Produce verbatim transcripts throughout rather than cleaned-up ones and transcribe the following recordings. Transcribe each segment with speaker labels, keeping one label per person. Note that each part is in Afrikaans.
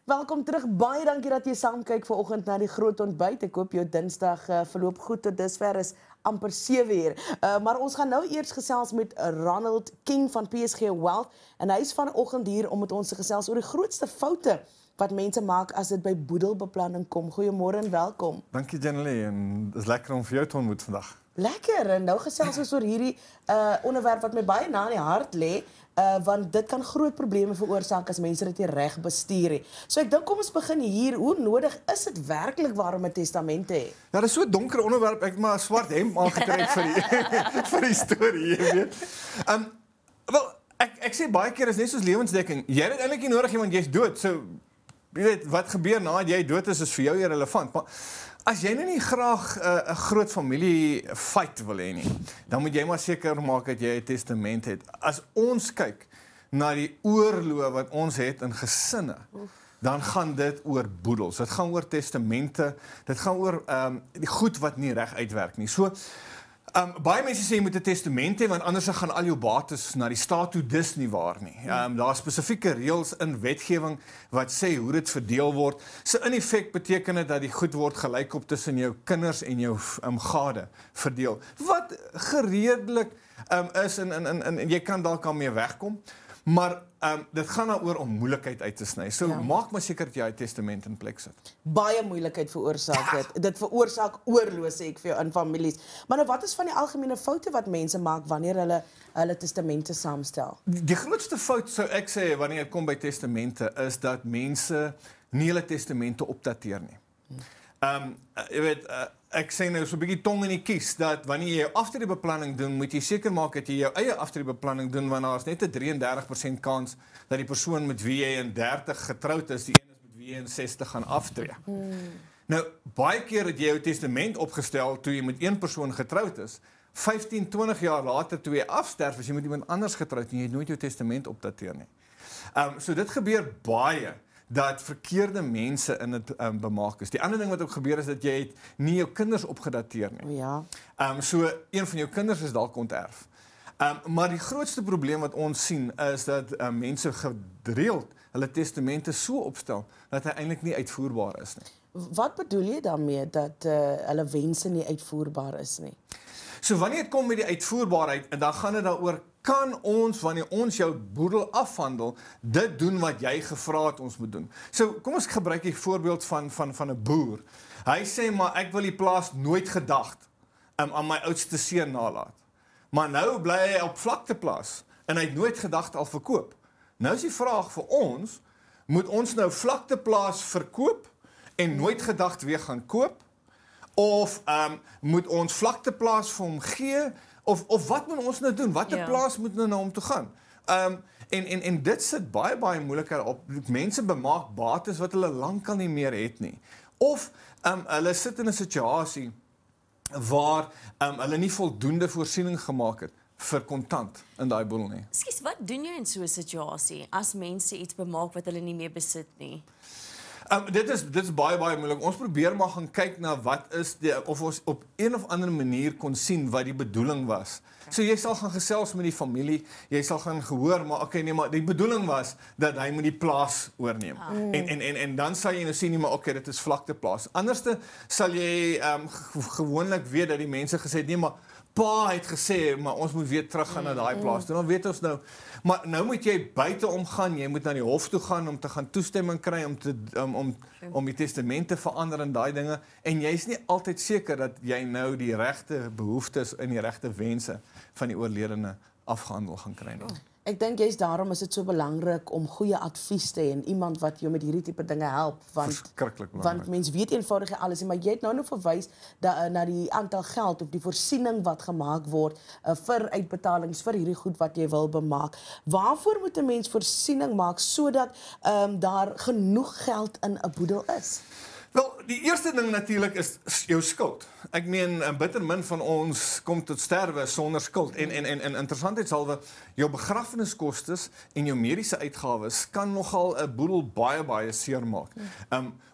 Speaker 1: Welkom terug, baie dankie dat jy saam kyk vanoggend na die groot ontbyt. Ek hoop jou Dinsdag uh, verloop goed tot dusver is amper sewe uur. Uh, maar ons gaan nou eers gesels met Ronald King van P S G Wealth en hy is vanoggend hier om met ons te gesels oor die grootste foute wat mense maak as dit by boedelbeplanning kom. Goeiemôre en welkom.
Speaker 2: Dankie Jenny en dit is lekker om vir jou te ontmoet vandag.
Speaker 1: Lekker, en nou gesels ons oor hierdie uh, onderwerp wat my baie na in die hart lê. Uh, want dit kan groot probleme veroorsaak as mense dit nie reg bestuur nie. So ek dink kom ons begin hier. Hoe nodig is dit werklik waarom 'n testament te hê?
Speaker 2: Ja, dit is so 'n donker onderwerp. Ek het maar 'n swart hemp aangetrek vir die vir die storie, jy weet. Um wel, ek ek sê baie keer is net soos lewensdekking. Jy het dit eintlik nie nodig nie want jy's dood. So jy weet wat gebeur nadat jy dood is is vir jou irrelevant. Maar as jy nou nie graag 'n uh, groot familie Foute wil hê nie, dan moet jy maar seker maak dat jy 'n testament het. As ons kyk na die oorloë wat ons het in gesinne, dan gaan dit oor boedels. Dit gaan oor testamente, dit gaan oor um, die goed wat nie reg uitwerk nie. So Um, baie mense sê jy moet 'n testament hê want anders gaan al jou bates na die staat toe. Dis nie waar nie. Um, daar is spesifieke reëls in wetgewing wat sê hoe dit verdeel word. So in effek beteken dit dat die goed word gelykop tussen jou kinders en jou um, gade verdeel. Wat gereedelik um, is en, en, en, en jy kan dalk aan mee wegkom. Maar um, dit gaan daaroor om moeilikheid uit te sny. So ja. Maak maar seker dat jy 'n testament in plek sit.
Speaker 1: Baie moeilikheid veroorsaak dit. Dit veroorsaak oorloë, sê ek vir jou, in families. Maar nou wat is van die algemene foute wat mense maak wanneer hulle hulle testamente saamstel?
Speaker 2: Die grootste fout sou ek sê wanneer dit kom by testamente is dat mense nie hulle testamente opdateer nie. Ehm um, jy weet uh, ek sê nou so 'n bietjie tong in die kies dat wanneer jy jou aftreebeplanning doen, moet jy seker maak dat jy jou eie aftreebeplanning doen want daar is net 'n drie en dertig persent kans dat die persoon met wie jy in dertig getroud is, die een is met wie jy in sestig gaan aftree. Hmm. Nou baie keer het jy jou testament opgestel toe jy met een persoon getroud is, vyftien, twintig jaar later toe jy afsterf, as jy met iemand anders getroud en jy het nooit jou testament opdateer nie. Ehm um, so dit gebeur baie dat verkeerde mense in dit um, bemaak is. Die ander ding wat ook gebeur is dat jy het nie jou kinders opgedateer nie.
Speaker 1: Ja.
Speaker 2: Um, so een van jou kinders is dalk onterf. Um, maar die grootste probleem wat ons sien is dat um, mense gereeld hulle testamente so opstel dat hy eintlik nie uitvoerbaar is nie.
Speaker 1: Wat bedoel jy daarmee dat uh, hulle wense nie uitvoerbaar is nie?
Speaker 2: So wanneer dit kom met die uitvoerbaarheid, en dan gaan dit daaroor, kan ons, wanneer ons jou boedel afhandel, dit doen wat jy gevra het ons moet doen. So kom ons gebruik 'n voorbeeld van van van 'n boer. Hy sê maar ek wil die plaas nooit gedagd um, aan my oudste seun nalat. Maar nou bly hy op vlakteplaas en hy het nooit gedagd al verkoop. Nou is die vraag vir ons, moet ons nou vlakteplaas verkoop en nooit gedagd weer gaan koop? Of um, moet ons vlakteplaas vir hom gee? Of, of wat moet ons nou doen? Watter ja. plaas moet nou na hom toe gaan? Um, en, en, en dit sit baie, baie moeiliker op. Mense bemaak bates wat hulle lankal nie meer het nie. Of um, hulle sit in 'n situasie waar um, hulle nie voldoende voorsiening gemaak het vir kontant in daai boedel nie.
Speaker 3: Skus, wat doen jy in so 'n situasie as mense iets bemaak wat hulle nie meer besit nie?
Speaker 2: Um, dit is dit is baie baie moeilik. Ons probeer maar gaan kyk na wat is die of ons op een of ander manier kon sien wat die bedoeling was. So jy sal gaan gesels met die familie, jy sal gaan gehoor maar okay nee maar die bedoeling was dat hy moet die plaas oorneem. Ah. En en en en dan sal jy nou sien nie maar okay dit is vlakteplaas. Anderste sal jy um, gewoonlik weet dat die mense gesê het nee maar pa het gesê, maar ons moet weer terug gaan na daai plaas. Dan weet ons nou, maar nou moet jy buite omgaan, jy moet na die hof toe gaan om te gaan toestemming kry om te om om, om die testamente verander en daai dinge en jy's nie altyd seker dat jy nou die regte behoeftes en die regte wense van die oorledene afgehandel gaan kry nie.
Speaker 1: Ek dink jy's daarom is dit so belangrik om goeie advies te hê en iemand wat jou met hierdie tipe dinge help want want mens weet eenvoudig nie alles nie, maar jy het nou nog verwys da, na die aantal geld of die voorsiening wat gemaak word uh, vir uitbetalings vir hierdie goed wat jy wil bemaak. Waarvoor moet 'n mens voorsiening maak sodat um, daar genoeg geld in 'n boedel is?
Speaker 2: Wel, die eerste ding natuurlik is jou skuld. Ek meen, bitter min van ons kom tot sterwe sonder skuld. En en en, en interessantheidshalwe, jou begrafeniskostes en jou mediese uitgawes kan nogal 'n boedel baie baie seer maak. Um,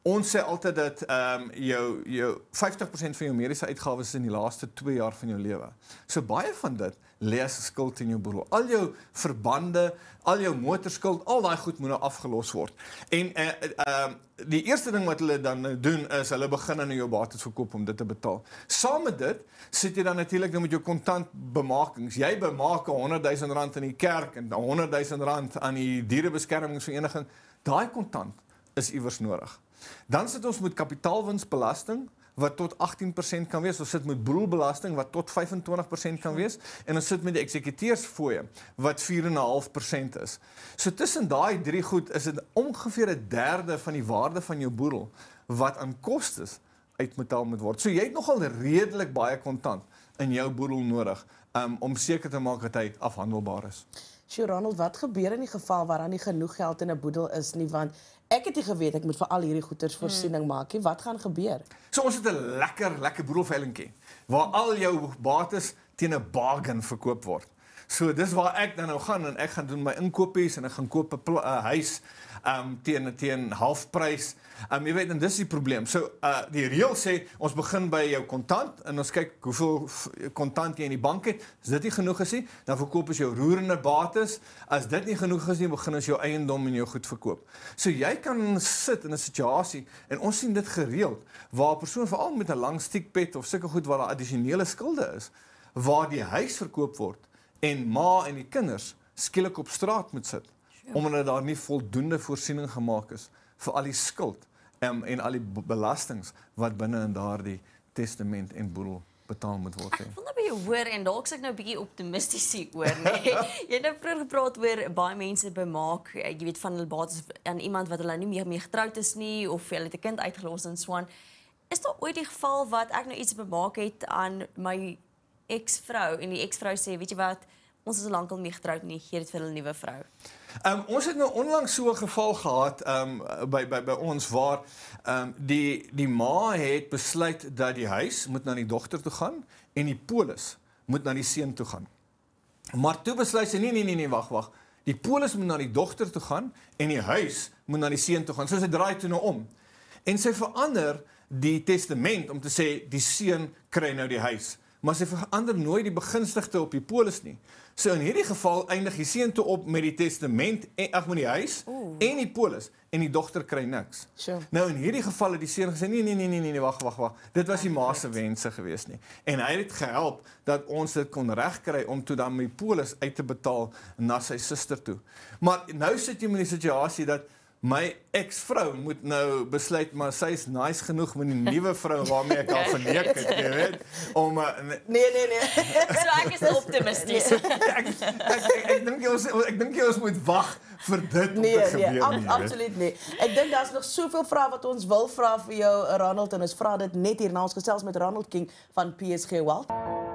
Speaker 2: ons sê altyd dat um, jou, jou vyftig persent van jou mediese uitgawes is in die laaste twee jaar van jou lewe. So baie van dit lê as skuld in jou boedel. Al jou verbande, al jou motorskuld, al daai goed moet nou afgelos word. En uh, uh, die eerste ding wat hulle dan doen is, hulle begin aan jou bates verkoop om dit te betaal. Saam met dit, sit jy dan natuurlik nou met jou kontant bemakings. Jy bemaak honderd duisend rand in die kerk en honderd duisend rand aan die dierebeskermingsvereniging. Daai kontant is iewers nodig. Dan sit ons met kapitaalwinsbelasting, wat tot agttien persent kan wees, ons sit met boedelbelasting, wat tot vyf en twintig persent kan wees, en ons sit met die eksekuteursfooie, wat vier en 'n half persent is. So tussen daai drie goed, is dit ongeveer 'n derde van die waarde van jou boedel, wat aan kostes uitbetaal moet word. So jy het nogal redelik baie kontant in jou boedel nodig, um, om seker te maak dat hy afhandelbaar is.
Speaker 1: Sjoe, Ronald, wat gebeur in die geval waar daar nie genoeg geld in 'n boedel is nie, want ek het nie geweet ek moet vir al hierdie goeders voorsiening maak nie. Wat gaan gebeur?
Speaker 2: So ons het 'n lekker lekker boedelveilingkie waar al jou bates teen 'n bargain verkoop word. So dis waar ek dan nou gaan en ek gaan doen my inkopies en ek gaan koop 'n uh, huis um, teen teen halfprys. Um, jy weet, en dis die probleem. So uh, die reël sê ons begin by jou kontant en ons kyk hoeveel kontant jy in die bank het. As dit nie genoeg is nie, dan verkoop ons jou roerende bates. As dit nie genoeg is nie, begin ons jou eiendom en jou goed verkoop. So jy kan sit in 'n situasie en ons sien dit gereeld waar 'n persoon veral met 'n lang stiekpet of sulke goed waar daar addisionele skulde is, waar die huis verkoop word en ma en die kinders skielik op straat moet sit, omdat daar nie voldoende voorsiening gemaak is vir al die skuld um, en al die belastings wat binne in daardie testament en boedel betaal moet word.
Speaker 3: Ek wil nou by jou hoor en dalk sê ek nou 'n bietjie optimisties hier oor, nee. Jy het nou vroeër gepraat oor baie mense bemaak, jy weet van hulle bates aan iemand wat hulle nie meer mee getroud is nie of hulle het 'n kind uitgelos en so aan. Is daar ooit die geval wat ek nou iets bemaak het aan my ex-vrou en die ex-vrou sê, weet jy wat, ons is al lankal nie getroud nie, gee dit vir hulle nuwe vrou.
Speaker 2: Um, ons het nou onlangs so 'n geval gehad um, by, by, by ons waar um, die, die ma het besluit dat die huis moet na die dogter toe gaan en die polis moet na die seun toe gaan. Maar toe besluit sy, nee, nee, nee, nee, wag, wag. Die polis moet na die dogter toe gaan en die huis moet na die seun toe gaan. So sy draai toe nou om. En sy verander die testament om te sê, die seun kry nou die huis. Maar sy verander nooit die begunstigde op die polis nie. So in hierdie geval eindig die seun toe op met die testament, en, ag met die huis, Oeh. en die polis, en die dogter kry niks.
Speaker 1: Sure.
Speaker 2: Nou in hierdie geval het die seun gesê, nee, nee, nee, nee, nee, wag, wag, wag, dit was die ma se wense gewees nie. En hy het gehelp dat ons dit kon regkry om toe dan my polis uit te betaal na sy suster toe. Maar nou sit jy met die situasie dat my ex-vrou moet nou besluit, maar sy is nice genoeg met die nuwe vrou waarmee ek al verneek het, jy weet, om... Uh,
Speaker 1: nee, nee, nee.
Speaker 3: So ek is optimisties.
Speaker 2: ek ek, ek, ek dink jy ons, ek dink jy ons moet wag vir dit om
Speaker 1: nee,
Speaker 2: te gebeur.
Speaker 1: Nee, ab, absoluut nie. Ek dink daar's nog soveel vrae wat ons wil vra vir jou, Ronald, en ons vra dit net hierna. Ons gesels met Ronald King van P S G Wealth.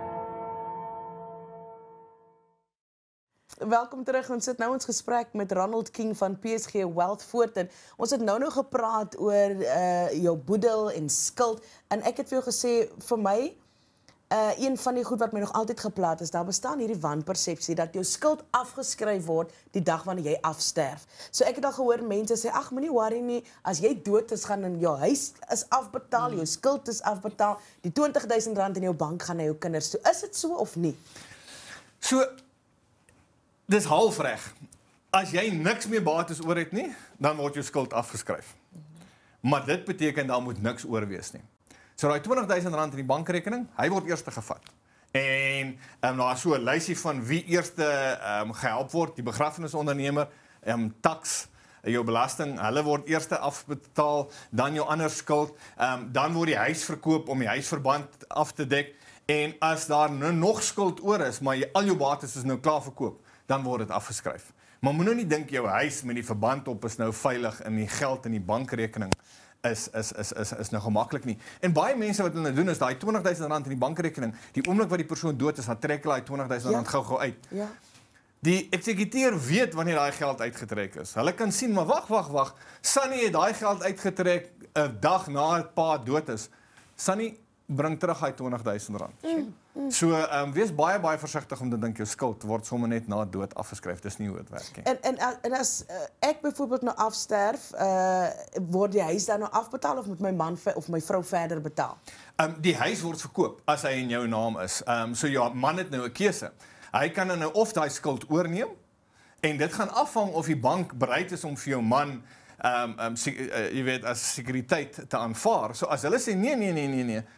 Speaker 1: Welkom terug. Ons sit nou ons gesprek met Ronald King van P S G Wealth Foute. Ons het nou nog gepraat oor uh, jou boedel en skuld. En ek het vir jou gesê, vir my, uh, een van die goed wat my nog altyd geplaat is, daar bestaan hierdie wanpersepsie dat jou skuld afgeskryf word die dag wanneer jy afsterf. So ek het al gehoor mense sê, ag, moenie worry nie, as jy dood is, gaan in jou huis is afbetaal, jou skuld is afbetaal, die twintig duisend rand in jou bank gaan na jou kinders. So is dit so of nie?
Speaker 2: So, dis halfreg. As jy niks meer bates oor het nie, dan word jou skuld afgeskryf. Maar dit beteken daar moet niks oor wees nie. So daai twintig duisend rand in die bankrekening, hy word eers gevat. En um, daar is so 'n lysie van wie eerste um, gehelp word, die begrafenisondernemer, um, tax, jou belasting, hulle word eers afbetaal, dan jou ander skuld, um, dan word die huis verkoop om die huisverband af te dek. En as daar nou nog skuld oor is, maar jy, al jou bates is nou klaar verkoop, dan word dit afgeskryf. Maar moet nou nie dink jou huis met die verband op is nou veilig en die geld in die bankrekening is is is is is nou gemaklik nie. En baie mense wat hulle nou doen is daai twintig duisend rand in die bankrekening, die oomblik wat die persoon dood is, dan trek hulle daai twintig duisend rand ja. gou-gou uit.
Speaker 1: Ja.
Speaker 2: Die eksekuteur weet wanneer daai geld uitgetrek is. Hulle kan sien, maar wag, wag, wag. Sunny het daai geld uitgetrek 'n dag na pa dood is. Sunny bring terug daai twintig duisend rand. Mm. Mm. So, um, wees baie, baie versigtig om te dink jou skuld word sommer net na dood afgeskryf. Dis nie hoe dit werk nie.
Speaker 1: En, en, en as uh, ek byvoorbeeld nou afsterf, uh, word die huis dan nou afbetaal of moet my man of my vrou verder betaal?
Speaker 2: Um, die huis word verkoop as hy in jou naam is. Um, so ja, man het nou 'n keuse. Hy kan nou of daai skuld oorneem en dit gaan afhang of die bank bereid is om vir jou man um, um, uh, jy weet, as sekuriteit te aanvaar. So as hulle sê nee, nee, nee, nee, nee.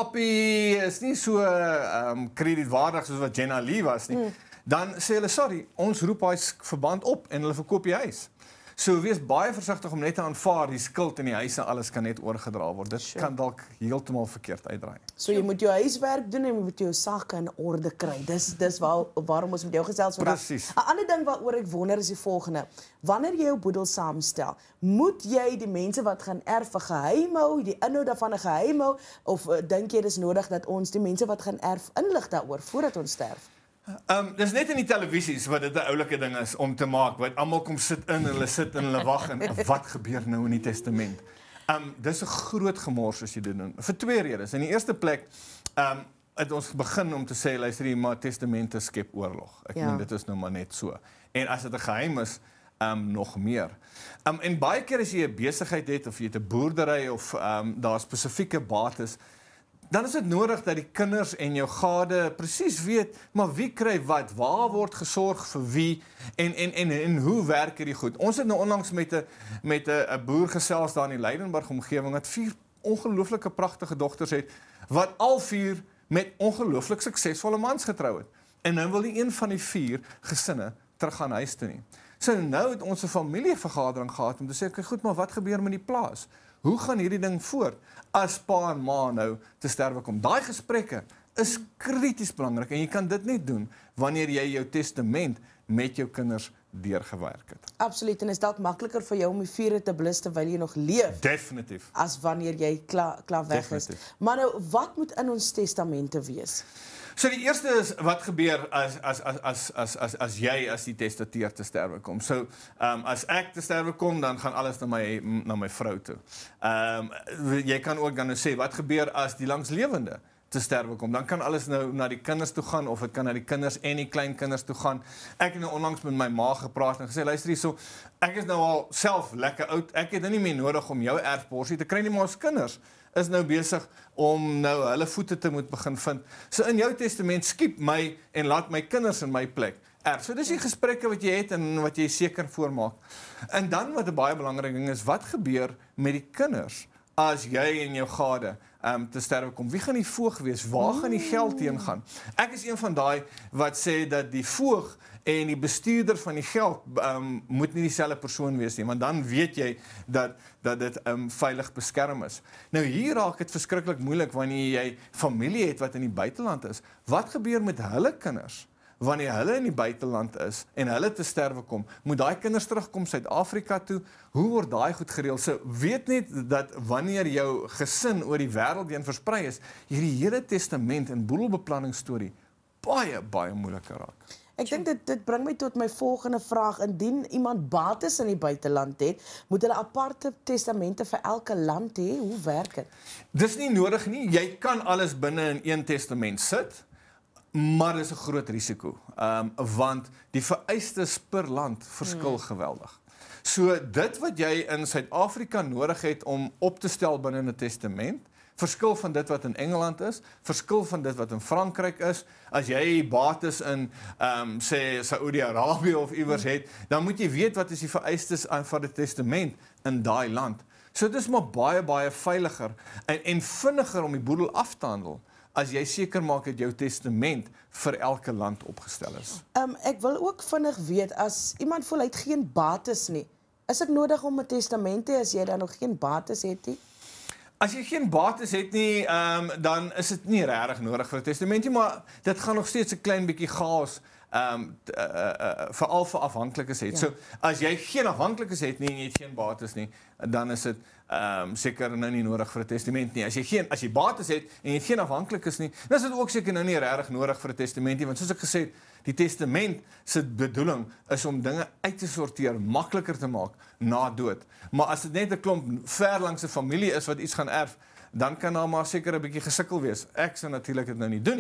Speaker 2: Papi is nie so um, kredietwaardig soos wat Jenna Lee was nie. Mm. Dan sê hulle, sorry, ons roep hy verband op en hulle verkoop die huis. So wees baie versigtig om net te aanvaar die skuld in die huis en alles kan net oorgedra word. Dit sure. kan dalk heeltemal verkeerd uitdraai.
Speaker 1: So jy moet jou huiswerk doen en jy moet jou sake in orde kry. Dis dis waar, waarom ons met jou gesels vandag.
Speaker 2: Presies.
Speaker 1: 'n Ander ding waaroor ek wonder is die volgende. Wanneer jy jou boedel saamstel, moet jy die mense wat gaan erf 'n geheim hou, die inhoud daarvan 'n geheim hou, of uh, dink jy dis nodig dat ons die mense wat gaan erf inlig daaroor voordat ons sterf?
Speaker 2: Um, dis net in die televisies wat dit 'n oulike ding is om te maak, wat almal kom sit in, hulle sit en hulle wag en wat gebeur nou in die testament. Um, dis 'n groot gemors as jy dit doen. Vir twee redes. In die eerste plek, um, het ons begin om te sê, luister jy, maar testamente skep oorlog. Ek ja. meen, dit is nou maar net so. En as dit 'n geheim is, um, nog meer. Um, en baie keer as jy 'n besigheid het, of jy het 'n boerdery, of um, daar spesifieke bates, dan is dit nodig dat die kinders en jou gade presies weet, maar wie kry wat, waar word gesorg vir wie, en, en, en, en hoe werk hierdie goed. Ons het nou onlangs met 'n met 'n boer gesels daar in die Leidenburg omgewing, wat vier ongelooflike pragtige dogters het, wat al vier met ongelooflik suksesvolle mans getrou het. En nou wil die een van die vier gesinne terug gaan huis toe nie. So nou het ons 'n familievergadering gehad om te sê, okay, goed, maar wat gebeur met die plaas? Hoe gaan hierdie ding voort as pa en ma nou te sterwe kom? Daai gesprekke is krities belangrik en jy kan dit net doen wanneer jy jou testament met jou kinders deurgewerk het.
Speaker 1: Absoluut, en is dalk makliker vir jou om die vure te blus terwyl jy nog leef.
Speaker 2: Definitief.
Speaker 1: As wanneer jy klaar klaar weg is.
Speaker 2: Definitief.
Speaker 1: Maar nou, wat moet in ons testamente wees?
Speaker 2: So die eerste is wat gebeur as as as as as as as jy as die testateur te sterwe kom. So um, as ek te sterwe kom, dan gaan alles na my na my vrou toe. Um, jy kan ook dan nou sê wat gebeur as die langslewende te sterwe kom. Dan kan alles nou na die kinders toe gaan, of dit kan na die kinders en die kleinkinders toe gaan. Ek het nou onlangs met my ma gepraat en gesê, luister hierso, ek is nou al self lekker oud. Ek het nou nie meer nodig om jou erfporsie te kry nie, maar ons kinders is nou besig om nou hulle voete te moet begin vind. So in jou testament skiep my en laat my kinders in my plek erf. So dis die gesprekke wat jy het en wat jy seker voormaak. En dan wat 'n baie belangrike ding is, wat gebeur met die kinders as jy en jou gade um, te sterwe kom? Wie gaan die voog wees? Waar gaan die geld heen gaan? Ek is een van daai wat sê dat die voog en die bestuurder van die geld um, moet nie dieselfde persoon wees nie, want dan weet jy dat dat dit um, veilig beskerm is. Nou hier raak dit verskriklik moeilik wanneer jy familie het wat in die buiteland is. Wat gebeur met hulle kinders wanneer hulle in die buiteland is en hulle te sterwe kom? Moet daai kinders terugkom Suid-Afrika toe? Hoe word daai goed gereël? So weet net dat wanneer jou gesin oor die wêreld heen versprei is, hierdie hele testament en boedelbeplanning storie baie baie moeiliker raak.
Speaker 1: Ek dink dit dit bring my tot my volgende vraag. Indien iemand bates in die buiteland het, moet hulle aparte testamente vir elke land hê? Hoe werk dit?
Speaker 2: Dis nie nodig nie. Jy kan alles binne in een testament sit, maar dis 'n groot risiko. Um, want die vereistes per land verskil hmm. geweldig. So dit wat jy in Suid-Afrika nodig het om op te stel binne 'n testament, verskil van dit wat in Engeland is, verskil van dit wat in Frankryk is. As jy bates in um, sê Saudi-Arabië of iewers het, dan moet jy weet wat is die vereistes aan van die testament in daai land. So dit is maar baie baie veiliger en, en vinniger om die boedel af te handel as jy seker maak dat jou testament vir elke land opgestel is.
Speaker 1: Um, ek wil ook vinnig weet, as iemand voel hy het geen bates nie, is dit nodig om 'n testament te hê as jy dan nog geen bates het nie?
Speaker 2: As jy geen bates het nie, um, dan is dit nie regtig nodig vir 'n testament nie, maar dit gaan nog steeds 'n klein bietjie chaos um, uh, uh, veral vir afhanklikes het. Ja. So as jy geen afhanklikes het nie en jy het geen bates nie, dan is dit um, seker nou nie nodig vir 'n testament nie. As jy geen as jy bates het en jy het geen afhanklikes nie, dan is dit ook seker nou nie regtig nodig vir 'n testament nie, want soos ek gesê het, die testament se bedoeling is om dinge uit te sorteer, makliker te maak na dood. Maar as dit net 'n klomp ver langs 'n familie is wat iets gaan erf, dan kan daar maar seker 'n bietjie gesukkel wees. Ek sou natuurlik dit nou nie doen nie,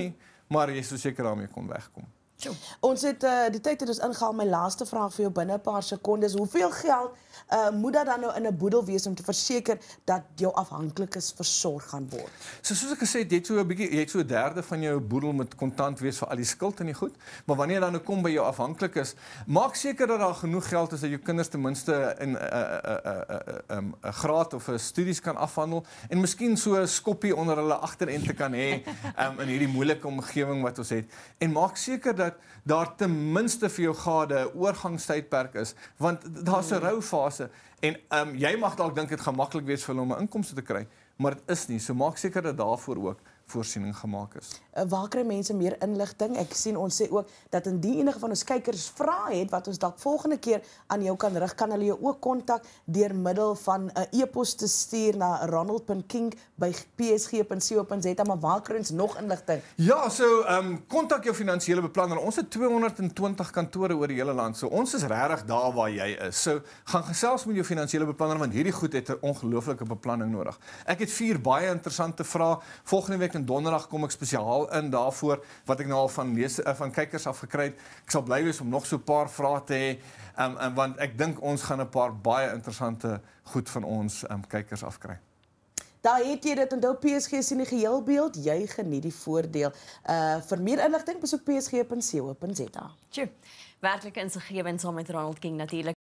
Speaker 2: maar jy sou seker daarmee kon wegkom.
Speaker 1: Sure. Ons het uh, die tyd het ons ingehaal. My laaste vraag vir jou binne 'n paar sekondes. Hoeveel geld uh, moet dat dan nou in 'n boedel wees om te verseker dat jou afhanklikes versorg gaan word?
Speaker 2: So soos ek gesê het, jy het so 'n bietjie, jy het so 'n derde van jou boedel met kontant wees vir al die skuld en die goed. Maar wanneer dan nou kom by jou afhanklikes, maak seker dat daar genoeg geld is dat jou kinders ten minste in 'n uh, uh, uh, uh, um, uh, graad of 'n studies kan afhandel en miskien so 'n skoppie onder hulle agterend te kan hê um, in hierdie moeilike omgewing wat ons het. En maak seker dat daar ten minste vir jou gade 'n oorgangstydperk is, want daar's 'n roufase en um, jy mag dalk dink dit gaan maklik wees vir hulle om 'n inkomste te kry, maar dit is nie. So maak seker dat daarvoor ook voorsiening gemaak is.
Speaker 1: Uh, waar kry mense meer inligting? Ek sien ons sê ook dat indien enige van ons kykers vrae het wat ons dalk volgende keer aan jou kan rig, kan hulle jou ook kontak deur middel van 'n uh, e-pos te stuur na ronald punt king by p s g punt co punt z a, maar waar kry ons nog inligting?
Speaker 2: Ja, so ehm kontak um, jou finansiële beplanner. Ons het tweehonderd en twintig kantore oor die hele land. So ons is regtig daar waar jy is. So gaan gesels met jou finansiële beplanner want hierdie goed het 'n ongelooflike beplanning nodig. Ek het vier baie interessante vrae. Volgende week en donderdag kom ek spesiaal in daarvoor wat ek nou al van lees van kykers af gekry het. Ek sal bly wees om nog so 'n paar vrae te hê, um, um, want ek dink ons gaan 'n paar baie interessante goed van ons um, kykers afkry.
Speaker 1: Daar het jy dit, onthou P S G sien die geheelbeeld, jy geniet die voordeel. Uh vir meer inligting besoek p s g punt co punt z a.
Speaker 3: Tjoe, werklike insiggewend saam met Ronald King natuurlik.